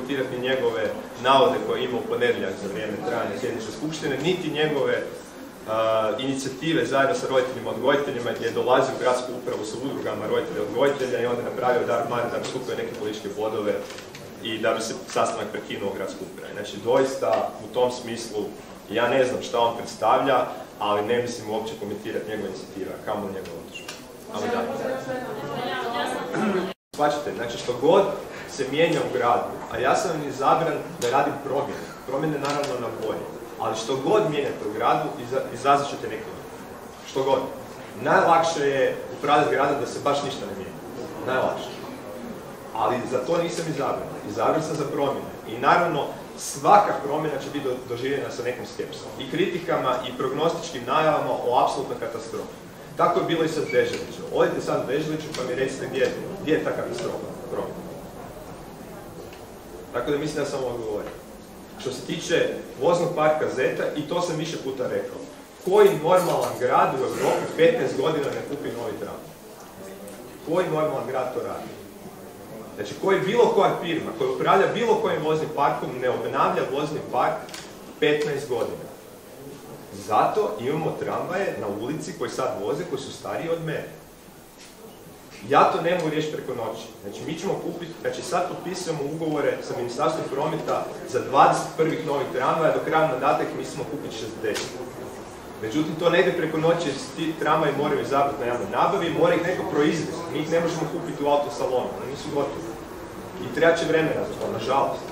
komentirati ni njegove navode koje ima u ponedjeljak za vrijeme trajanja sjednice skupštine, niti njegove inicijative zajedno sa roditeljima odgojiteljima gdje je dolazio u gradsku upravu sa udrugama roditelja odgojitelja i onda napravio dar mare da bi skupio neke političke bodove i da bi se sastanak prekinuo u gradskoj upravi. Znači, doista u tom smislu ja ne znam šta on predstavlja, ali ne mislim uopće komentirati njegove inicijative, kamo njegove otužbe. Ali da. Shvaćate, znači što god se mijenja u gradu, a ja sam izabran da radim promjene. Promjene naravno na bolje. Ali što god mijenjate u gradu, izazvat ćete neke. Što god. Najlakše je upravljati gradom da se baš ništa ne mijenja. Najlakše. Ali za to nisam izabran. Izabran sam za promjene. I naravno, svaka promjena će biti doživljena sa nekom skepsom. I kritikama, i prognostičkim najavama o apsolutnoj katastrofi. Tako je bilo i sa Deželićem. Odite sad u Deželiću pa mi recite gdje je ta katastrofa promjena. Tako da mislim da sam odgovorio. Što se tiče voznog parka Zeta, i to sam više puta rekao, koji normalan grad u Europi 15 godina ne kupi novi tramvaj? Koji normalan grad to radi? Znači, koji bilo koja firma koja upravlja bilo kojim voznim parkom ne obnavlja vozni park 15 godina. Zato imamo tramvaje na ulici koji sad voze, koji su stariji od mene. Ja to ne mogu riješiti preko noći. Znači, mi ćemo kupiti, znači sad potpisujemo ugovore sa Ministarstvom prometa za 21 novih tramvaja, do kraja mandata ih mislimo kupiti 60. Međutim, to ne ide preko noći jer ti tramvaji moraju izabrati na javnoj nabavi, mora ih neko proizvesti. Mi ih ne možemo kupiti u autosalonu, oni nisu gotovi. I treba će vremena za to, nažalost.